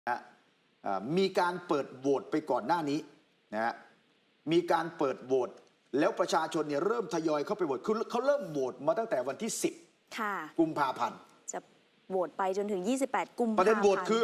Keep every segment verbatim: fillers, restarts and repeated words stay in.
นะมีการเปิดโหวตไปก่อนหน้านี้นะฮะมีการเปิดโหวตแล้วประชาชนเนี่ยเริ่มทยอยเข้าไปโหวตคือเขาเริ่มโหวตมาตั้งแต่วันที่สิบกุมภาพันธ์จะโหวตไปจนถึงยี่สิบแปดกุมภาพันธ์ประเด็นโหวตคือ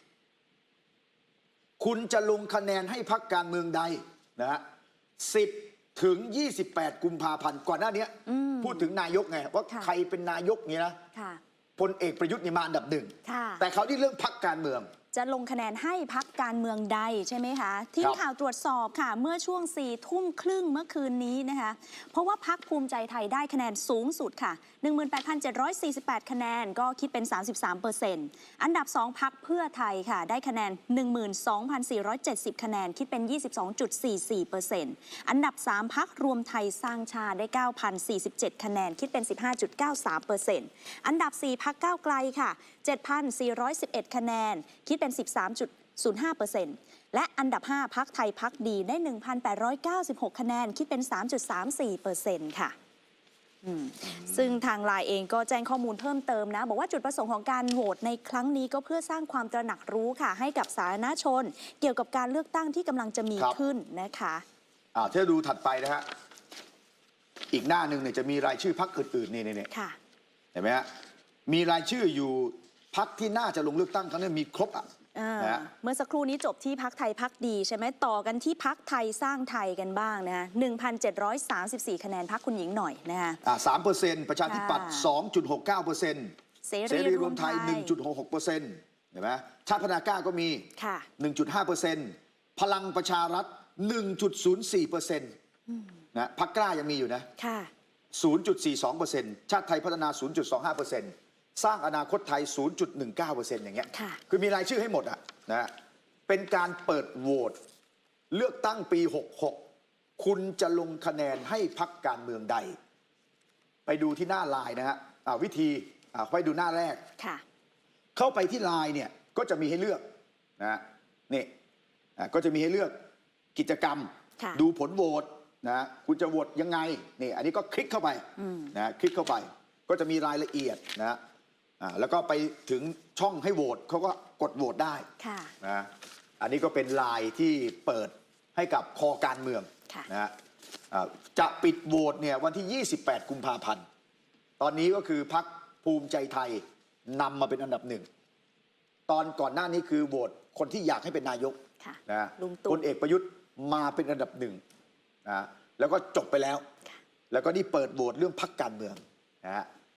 คุณจะลงคะแนนให้พรรคการเมืองใดนะฮะสิบถึงยี่สิบแปดกุมภาพันธ์ก่อนหน้านี้พูดถึงนายกไงว่าใครเป็นนายกเนี่ยนะพลเอกประยุทธ์นี่มาอันดับหนึ่งแต่เขาที่เรื่องพรรคการเมืองจะลงคะแนนให้พรรคการเมืองใดใช่ไหมคะทีมข่าวตรวจสอบค่ะเมื่อช่วงสี่ทุ่มครึ่งเมื่อคืนนี้นะคะเพราะว่าพรรคภูมิใจไทยได้คะแนนสูงสุดค่ะ หนึ่งหมื่นแปดพันเจ็ดร้อยสี่สิบแปด คะแนนก็คิดเป็น สามสิบสามเปอร์เซ็นต์ อันดับสองพรรคเพื่อไทยค่ะได้คะแนน หนึ่งหมื่นสองพันสี่ร้อยเจ็ดสิบ คะแนนคิดเป็น ยี่สิบสองจุดสี่สี่เปอร์เซ็นต์ อันดับสามพรรครวมไทยสร้างชาติได้ เก้าพันสี่สิบเจ็ด คะแนนคิดเป็น สิบห้าจุดเก้าสามเปอร์เซ็นต์ อันดับสี่พรรคก้าวไกลค่ะ เจ็ดพันสี่ร้อยสิบเอ็ด คะแนนคิดเป็น สิบสามจุดศูนย์ห้าเปอร์เซ็นต์ และอันดับห้าพรรคไทยพักดีได้ หนึ่งพันแปดร้อยเก้าสิบหก คะแนนคิดเป็น สามจุดสามสี่เปอร์เซ็นต์ ค่ะซึ่งทางไลน์เองก็แจ้งข้อมูลเพิ่มเติมนะบอกว่าจุดประสงค์ของการโหวตในครั้งนี้ก็เพื่อสร้างความตระหนักรู้ค่ะให้กับสาธารณชนเกี่ยวกับการเลือกตั้งที่กำลังจะมีขึ้นนะคะอ่าถ้าดูถัดไปนะฮะอีกหน้าหนึ่งเนี่ยจะมีรายชื่อพรรคอื่นๆนี่นี่ค่ะเห็นไหมฮะมีรายชื่ออยู่พรรคที่น่าจะลงเลือกตั้งครั้งนี้มีครบอ่ะเมื่อสักครู่นี้จบที่พรรคไทยพักดีใช่ไหมต่อกันที่พรรคไทยสร้างไทยกันบ้างนะหนึ่งพันเจ็ดร้อยสามสิบสี่คะแนนพรรคคุณหญิงหน่อยนะคะอ่าสามเปอร์เซ็นต์ประชาธิปัตย์สองจุดหกเก้าเปอร์เซ็นต์เสรีรวมไทยหนึ่งจุดหกหกเปอร์เซ็นต์เห็นไหมชาติพัฒนากล้าก็มีค่ะหนึ่งจุดห้าเปอร์เซ็นต์พลังประชารัฐหนึ่งจุดศูนย์สี่เปอร์เซ็นต์นะพรรคกล้ายังมีอยู่นะค่ะศูนย์จุดสี่สองเปอร์เซ็นต์ชาติไทยพัฒนาศูนย์จุดสองห้าเปอร์เซ็นต์สร้างอนาคตไทย ศูนย์จุดหนึ่งเก้าเปอร์เซ็นต์ อย่างเงี้ยคือมีรายชื่อให้หมดอ่ะนะเป็นการเปิดโหวตเลือกตั้งปีหกหกคุณจะลงคะแนนให้พรรคการเมืองใดไปดูที่หน้าไลน์นะฮะวิธีไปดูหน้าแรกเข้าไปที่ไลน์เนี่ยก็จะมีให้เลือกนะนี่ก็จะมีให้เลือกกิจกรรมดูผลโหวตนะคุณจะโหวตยังไงนี่อันนี้ก็คลิกเข้าไปนะคลิกเข้าไปก็จะมีรายละเอียดนะแล้วก็ไปถึงช่องให้โหวตเขาก็กดโหวตได้นะอันนี้ก็เป็นไลน์ที่เปิดให้กับคอการเมืองนะจะปิดโหวตเนี่ยวันที่ยี่สิบแปดกุมภาพันธ์ตอนนี้ก็คือพรรคภูมิใจไทยนำมาเป็นอันดับหนึ่งตอนก่อนหน้านี้คือโหวตคนที่อยากให้เป็นนายกนะพลเอกประยุทธ์มาเป็นอันดับหนึ่งนะแล้วก็จบไปแล้วแล้วก็นี่เปิดโหวตเรื่องพรรคการเมืองนะฮะ